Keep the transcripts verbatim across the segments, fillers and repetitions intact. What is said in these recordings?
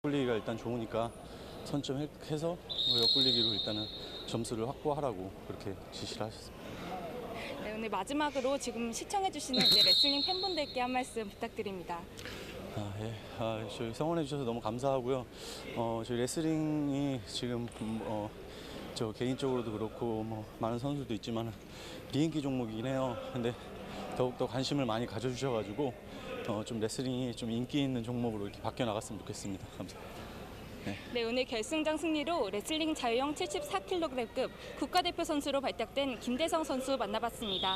옆굴리기가 일단 좋으니까 선점해서 옆굴리기로 일단은 점수를 확보하라고 그렇게 지시를 하셨습니다. 네, 오늘 마지막으로 지금 시청해주시는 이제 레슬링 팬분들께 한 말씀 부탁드립니다. 아, 예. 아, 저희 성원해 주셔서 너무 감사하고요. 어, 저희 레슬링이 지금 음, 어, 저 개인적으로도 그렇고 뭐 많은 선수도 있지만 비인기 종목이긴 해요. 근데 더욱더 관심을 많이 가져주셔가지고 어, 좀 레슬링이 좀 인기 있는 종목으로 이렇게 바뀌어 나갔으면 좋겠습니다. 감사합니다. 네. 네, 오늘 결승전 승리로 레슬링 자유형 칠십사 킬로그램급 국가대표 선수로 발탁된 김대성 선수 만나봤습니다.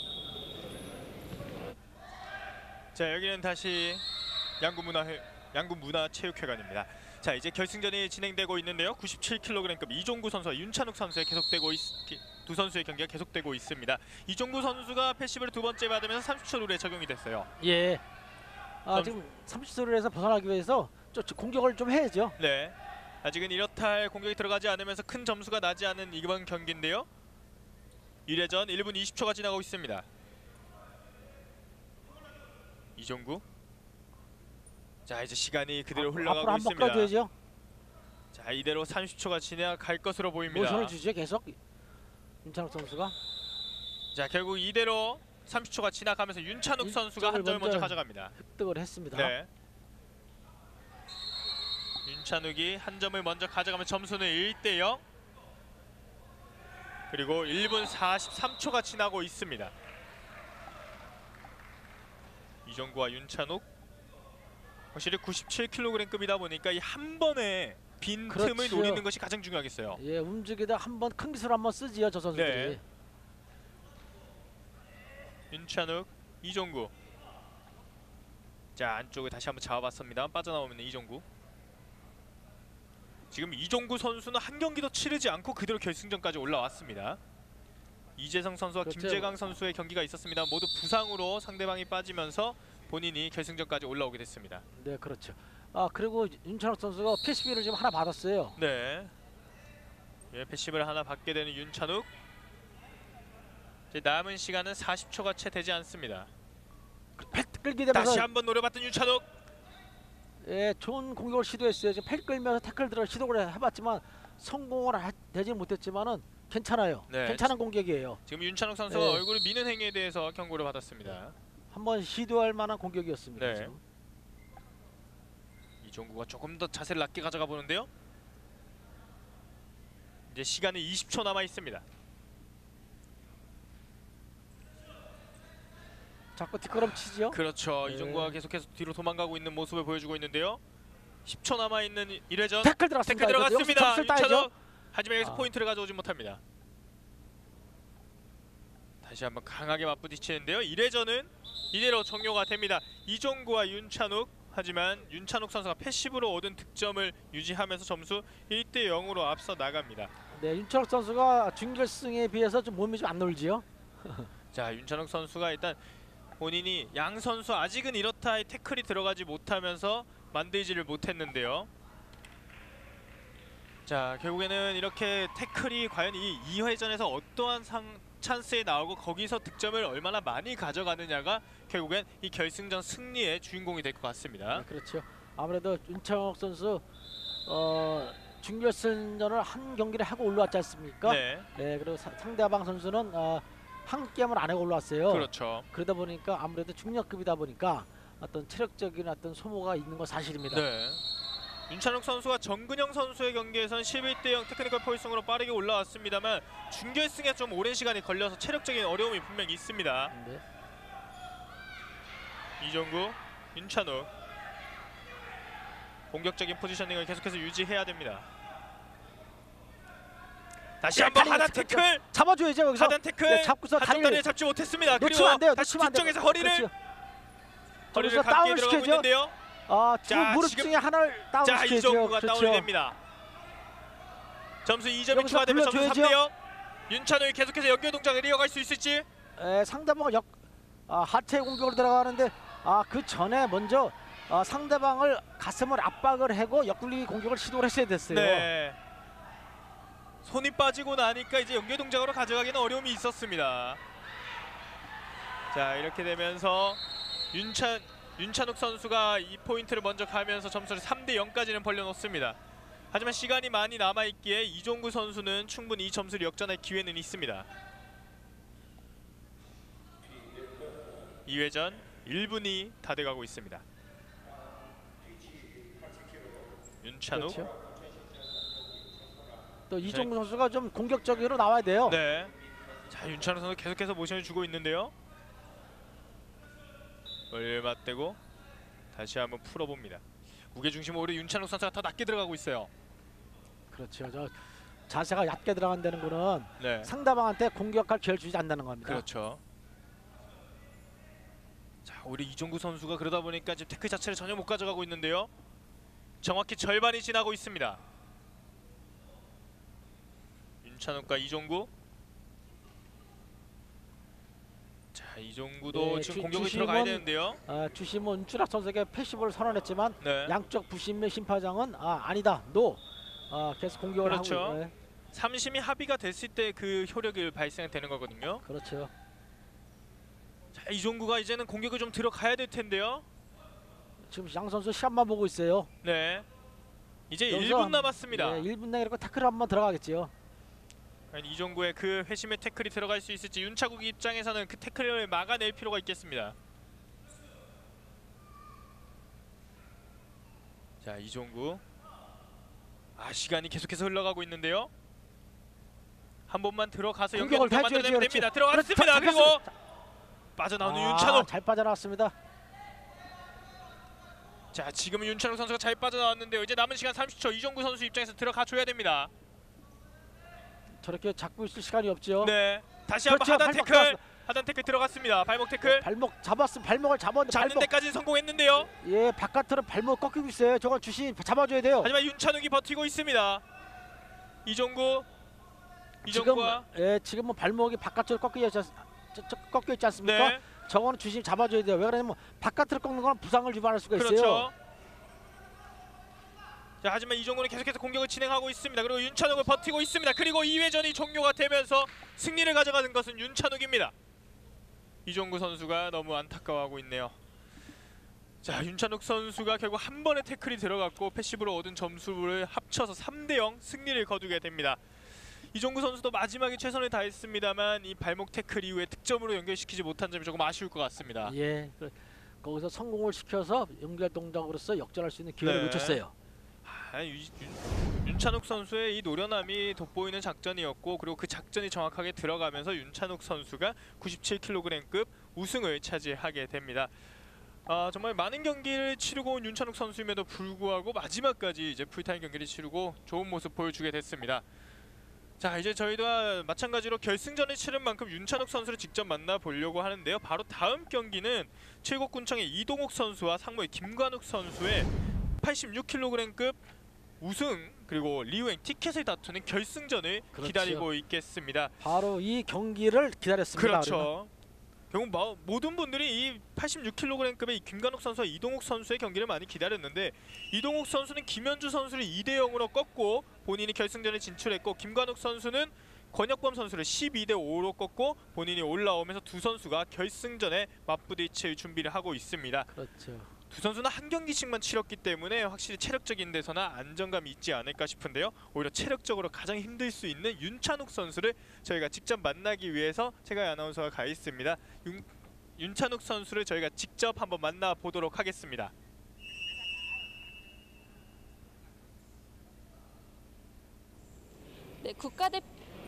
자, 여기는 다시 양구문화 양구문화체육회관입니다. 자, 이제 결승전이 진행되고 있는데요. 구십칠 킬로그램급 이종구 선수와 윤찬욱 선수의 계속되고 있, 두 선수의 경기가 계속되고 있습니다. 이종구 선수가 패시브를 두 번째 받으면서 삼십 초 룰에 적용이 됐어요. 예. 아, 선... 지금 삼십 초 룰에서 벗어나기 위해서 좀 공격을 좀 해야죠. 네. 아직은 이렇다 할 공격이 들어가지 않으면서 큰 점수가 나지 않은 이번 경기인데요. 일 회전 일 분 이십 초가 지나고 있습니다. 이종구. 자, 이제 시간이 그대로 아, 흘러가고 앞으로 있습니다. 한번 끌어줘야죠. 자, 이대로 삼십 초가 지나갈 것으로 보입니다. 모션을 주죠, 계속. 윤찬욱 선수가. 자, 결국 이대로 삼십 초가 지나가면서 윤찬욱 선수가 한 점을 먼저 가져갑니다. 획득을 했습니다. 네. 윤찬욱이 한 점을 먼저 가져가면 점수는 일 대 영. 그리고 일 분 사십삼 초가 지나고 있습니다. 이종구와 윤찬욱. 확실히 구십칠 킬로그램급이다 보니까 이 한 번에 빈 그렇죠. 틈을 노리는 것이 가장 중요하겠어요. 예, 움직이다 한번 큰 기술 한번 쓰지요, 저 선수들이. 네. 윤찬욱, 이종구. 자, 안쪽을 다시 한번 잡아봤습니다. 빠져나오는 이종구. 지금 이종구 선수는 한 경기도 치르지 않고 그대로 결승전까지 올라왔습니다. 이재성 선수와 그렇죠. 김재강 선수의 경기가 있었습니다. 모두 부상으로 상대방이 빠지면서 본인이 결승전까지 올라오게 됐습니다. 네, 그렇죠. 아, 그리고 윤찬욱 선수가 패시브를 지금 하나 받았어요. 네. 예, 패시브를 하나 받게 되는 윤찬욱. 이제 남은 시간은 사십 초가 채 되지 않습니다. 팩 끌기 되면서 다시 한번 노려봤던 윤찬욱. 예, 좋은 공격을 시도했어요. 지금 팩 끌면서 태클 들어 시도를 해봤지만 성공을 하, 되지 못했지만은 괜찮아요. 네. 괜찮은 공격이에요. 지금 윤찬욱 선수가 네. 얼굴을 미는 행위에 대해서 경고를 받았습니다. 한번 시도할 만한 공격이었습니다. 네. 지금. 이종구가 조금 더 자세를 낮게 가져가 보는데요. 이제 시간은 이십 초 남아 있습니다. 자꾸 뒷걸음치죠. 그렇죠. 네. 이종구가 계속해서 뒤로 도망가고 있는 모습을 보여주고 있는데요. 십 초 남아 있는 일 회전. 태클 들어갔습니다. 태클 들어갔습니다. 윤찬욱. 따야죠. 하지만 여기서 아. 포인트를 가져오지 못합니다. 다시 한번 강하게 맞부딪히는데요. 일 회전은 이대로 종료가 됩니다. 이종구와 윤찬욱. 하지만 윤찬욱 선수가 패시브로 얻은 득점을 유지하면서 점수 일 대 영으로 앞서 나갑니다. 네, 윤찬욱 선수가 준결승에 비해서 좀 몸이 좀 안 놀지요. 자, 윤찬욱 선수가 일단 본인이 양 선수 아직은 이렇다의 태클이 들어가지 못하면서 만들지를 못했는데요. 자, 결국에는 이렇게 태클이 과연 이 이 회전에서 어떠한 상, 찬스에 나오고 거기서 득점을 얼마나 많이 가져가느냐가 결국엔 이 결승전 승리의 주인공이 될 것 같습니다. 네, 그렇죠. 아무래도 윤찬욱 선수 어, 준결승전을 한 경기를 하고 올라왔지 않습니까? 네, 네, 그리고 사, 상대방 선수는 어, 한 게임을 안 하고 올라왔어요. 그렇죠. 그러다 보니까 아무래도 중량급이다 보니까 어떤 체력적인 어떤 소모가 있는 건 사실입니다. 네. 윤찬욱 선수가 정근영 선수의 경기에선 십일 대 영 테크니컬 포인트으로 빠르게 올라왔습니다만 준결승에 좀 오랜 시간이 걸려서 체력적인 어려움이 분명히 있습니다. 네. 이종구, 윤찬욱 공격적인 포지셔닝을 계속해서 유지해야 됩니다. 다시 네, 한번 다리 하단 자- 태클! 잡아줘야죠. 여기서 하단 태클! 네, 잡고서 한쪽 다리를 다리를 잡지 못했습니다. 그리고 놓치면 안 돼요. 다시 놓치면 안 돼요. 측정해서 허리를 그렇죠. 허리를 저기서 감기에 다운을 들어가고 시켜야죠. 있는데요. 아, 두 자, 무릎 지금- 중에 하나를 다운 자, 시켜야죠. 이종구가 그렇죠. 다운이 됩니다. 점수 이 점이 여기서 추가되면 점수 삼 불러줘야죠. 대 영. 윤찬욱이 계속해서 연결 동작을 이어갈 수 있을지. 에, 상대방을 역 아, 하체 공격으로 들어가는데 아, 그 전에 먼저 아, 상대방을 가슴을 압박을 하고 옆굴리기 공격을 시도를 했어야 됐어요. 네. 손이 빠지고 나니까 이제 연결 동작으로 가져가기는 어려움이 있었습니다. 자, 이렇게 되면서 윤찬 윤찬욱 선수가 이 포인트를 먼저 가면서 점수를 삼 대 영까지는 벌려놓습니다. 하지만 시간이 많이 남아있기에 이종구 선수는 충분히 이 점수를 역전할 기회는 있습니다. 이 회전 일 분이 다 돼가고 있습니다. 윤찬욱. 그렇죠. 또 이종구 선수가 좀 공격적으로 나와야 돼요. 네. 자, 윤찬욱 선수 계속해서 모션을 주고 있는데요. 멀리 맞대고 다시 한번 풀어봅니다. 무게중심 오히려 윤찬욱 선수가 더 낮게 들어가고 있어요. 그렇죠. 저 자세가 얕게 들어간다는 거는 네. 상대방한테 공격할 기회를 주지 않는다는 겁니다. 그렇죠. 자, 우리 이종구 선수가 그러다 보니까 지금 태클 자체를 전혀 못 가져가고 있는데요. 정확히 절반이 지나고 있습니다. 윤찬욱과 이종구. 자, 이종구도 네, 지금 주- 공격이 주심은- 들어가야 되는데요. 아, 주심은 윤추락 선수에게 패시브를 선언했지만 네. 양쪽 부심의 심파장은 아, 아니다. 노. 아, 계속 공격을 그렇죠. 하고 네. 삼심이 합의가 됐을 때 그 효력이 발생되는 거거든요. 그렇죠. 자, 이종구가 이제는 공격을 좀 들어가야 될 텐데요. 지금 양 선수 시간만 보고 있어요. 네. 이제 여기서 일 분 한- 남았습니다. 네, 일 분 내로 태클 한번 들어가겠지요. 과연 이종구의 그 회심의 태클이 들어갈 수 있을지 윤차국 입장에서는 그 태클을 막아낼 필요가 있겠습니다. 자, 이종구. 아, 시간이 계속해서 흘러가고 있는데요. 한 번만 들어가서 연결 공격을 좀 해줘야지, 만들어내면 그렇지. 됩니다. 들어갔습니다. 그렇지, 그리고 잡혔습니다. 빠져나오는 아, 윤찬욱. 잘 빠져나왔습니다. 자, 지금은 윤찬욱 선수가 잘 빠져나왔는데요. 이제 남은 시간 삼십 초. 이종구 선수 입장에서 들어가 줘야 됩니다. 저렇게 잡고 있을 시간이 없죠. 네. 다시 한번 그렇죠. 하단 발목 태클. 들어갔습니다. 하단 태클 들어갔습니다. 발목 태클. 발목 잡았으면 발목을 잡았는데 잡는 발목 데까지는 성공했는데요. 예 바깥으로 발목 꺾이고 있어요. 저건 주심 잡아줘야 돼요. 하지만 윤찬욱이 버티고 있습니다. 이종구. 지금 이종구와 예 지금은 발목이 바깥으로 꺾여 있지, 않- 저- 저- 꺾여 있지 않습니까? 네. 저거는 주심 잡아줘야 돼요. 왜 그러냐면 바깥으로 꺾는 건 부상을 유발할 수가 있어요. 그렇죠. 자, 하지만 이종구는 계속해서 공격을 진행하고 있습니다. 그리고 윤찬욱을 버티고 있습니다. 그리고 이 회전이 종료가 되면서 승리를 가져가는 것은 윤찬욱입니다. 이종구 선수가 너무 안타까워하고 있네요. 자, 윤찬욱 선수가 결국 한 번의 태클이 들어갔고 패시브로 얻은 점수를 합쳐서 삼 대 영 승리를 거두게 됩니다. 이종구 선수도 마지막에 최선을 다했습니다만 이 발목 태클 이후에 득점으로 연결시키지 못한 점이 조금 아쉬울 것 같습니다. 예 그, 거기서 성공을 시켜서 연결 동작으로서 역전할 수 있는 기회를 네. 놓쳤어요. 아, 유, 윤, 윤찬욱 선수의 이 노련함이 돋보이는 작전이었고 그리고 그 작전이 정확하게 들어가면서 윤찬욱 선수가 구십칠 킬로그램급 우승을 차지하게 됩니다. 아, 정말 많은 경기를 치르고 온 윤찬욱 선수임에도 불구하고 마지막까지 이제 풀타임 경기를 치르고 좋은 모습 보여주게 됐습니다. 자, 이제 저희도 마찬가지로 결승전을 치른 만큼 윤찬욱 선수를 직접 만나보려고 하는데요. 바로 다음 경기는 최고군청의 이동욱 선수와 상무의 김관욱 선수의 팔십육 킬로그램급 우승 그리고 리우행 티켓을 다투는 결승전을 그렇죠. 기다리고 있겠습니다. 바로 이 경기를 기다렸습니다. 우리는. 그렇죠. 결국 뭐, 모든 분들이 이 팔십육 킬로그램급의 김관욱 선수와 이동욱 선수의 경기를 많이 기다렸는데 이동욱 선수는 김현주 선수를 이 대 영으로 꺾고 본인이 결승전에 진출했고 김관욱 선수는 권혁범 선수를 십이 대 오로 꺾고 본인이 올라오면서 두 선수가 결승전에 맞부딪힐 준비를 하고 있습니다. 그렇죠. 두 선수는 한 경기씩만 치렀기 때문에 확실히 체력적인 데서나 안정감이 있지 않을까 싶은데요. 오히려 체력적으로 가장 힘들 수 있는 윤찬욱 선수를 저희가 직접 만나기 위해서 최가희 아나운서가 가 있습니다. 윤, 윤찬욱 선수를 저희가 직접 한번 만나보도록 하겠습니다. 네, 국가대표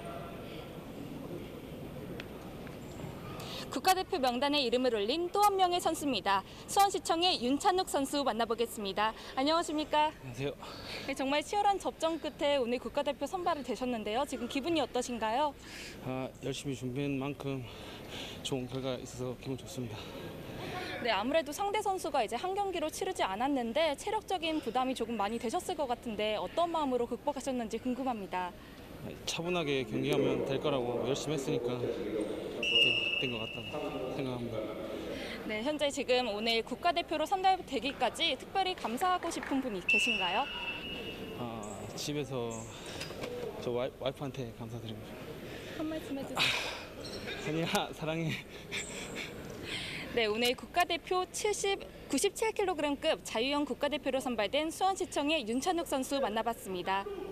국가대표 명단에 이름을 올린 또 한 명의 선수입니다. 수원시청의 윤찬욱 선수 만나보겠습니다. 안녕하십니까? 안녕하세요. 네, 정말 치열한 접전 끝에 오늘 국가대표 선발이 되셨는데요. 지금 기분이 어떠신가요? 아, 열심히 준비한 만큼 좋은 결과 있어서 기분 좋습니다. 네, 아무래도 상대 선수가 이제 한 경기로 치르지 않았는데 체력적인 부담이 조금 많이 되셨을 것 같은데 어떤 마음으로 극복하셨는지 궁금합니다. 차분하게 경기하면 될 거라고 열심히 했으니까 된 것 같다고 생각합니다. 네, 현재 지금 오늘 국가대표로 선발되기까지 특별히 감사하고 싶은 분이 계신가요? 아, 집에서 저 와이, 와이프한테 감사드립니다. 한 말씀 해주세요. 선이야 사랑해. 네, 오늘 국가대표 칠십, 구십칠 킬로그램급 자유형 국가대표로 선발된 수원시청의 윤찬욱 선수 만나봤습니다.